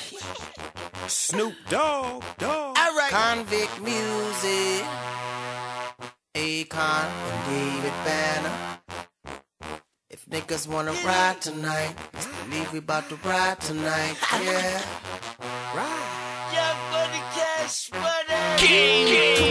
Snoop Dogg. Alright. Convict music. Akon and David Banner. If niggas wanna ride tonight, just believe we about to ride tonight, yeah. Right. Young Money Cash Money. King.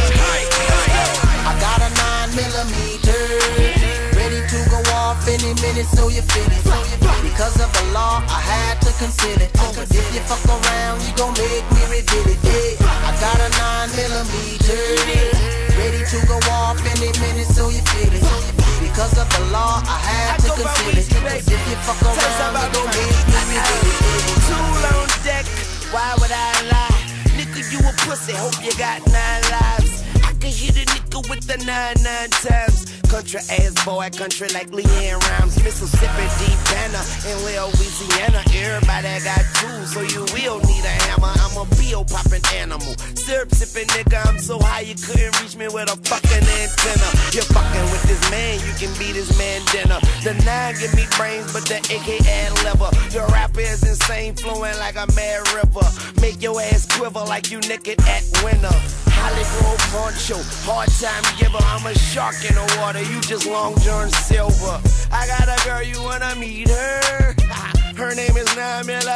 I got a 9mm, ready to go off any minute, so you feel it. Because of the law, I had to consider it. Cause if you fuck around, you gon' make me reveal it, yeah. I got a 9mm, ready to go off any minute, so you feel it. Because of the law, I had to consider it. Cause if you fuck around, you gon' make me reveal it. Tool on deck, why would I lie? Nigga, you a pussy, hope you got 9 lives. I can hit a nigga with the 9 times. Country ass boy, country like LeAnn Rimes. Mississippi, deep banner in Louisiana. Everybody got tools, so you will need a hammer. I'm a bill popping animal. Syrup sipping nigga, I'm so high you couldn't reach me with a fucking antenna. You're fucking with this man, you can be this man dinner. The 9 give me brains, but the AK add liver. Your rapper is insane, flowing like a mad river. Make your ass quiver like you naked at winter. Hollywood poncho, hard time giver. I'm a shark in the water, you just Long John Silver. I got a girl, you wanna meet her? Her name is 9mm.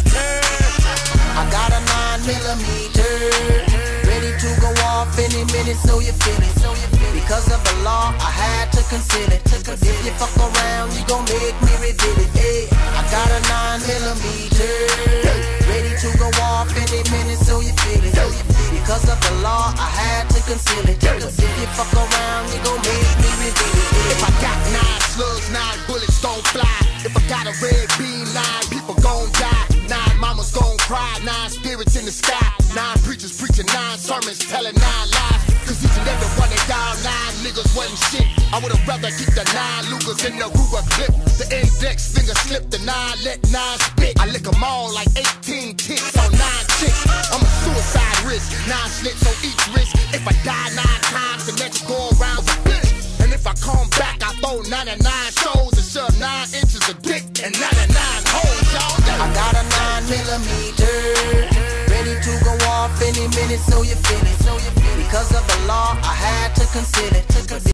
I got a 9mm, ready to go off any minute, so you feel it. Because of the law, I had to consider it. Cause if you fuck around, you gon' make me reveal it, hey. I got a 9mm, ready to go off any minute, so you feel it. Because of the law, I had to conceal it. Cause if you fuck around, you gon' make me reveal it, hey. If I got 9 slugs, 9 bullets gon' fly. If I got a red beam, 9 people gon' die. 9 mamas gon' cry, 9 spirits in the sky. 9 preachers preaching 9 sermons, telling 9 lies. Cause each and every one of y'all 9 niggas wasn't shit. I would've rather keep the 9 Lucas in the Ruger clip. The index finger slip, the 9 let 9 spit. I lick 'em all like 18 ticks on 9 chicks. I'm a suicide risk, 9 slits on each wrist. If I die 9 times, the next go around a bitch. And if I come back, I throw 99 shows and shove 9 inches of dick and 99 holes, y'all. I got a 9mm, ready to go off any minute, so you feel it. Because of the law, I had to consider it.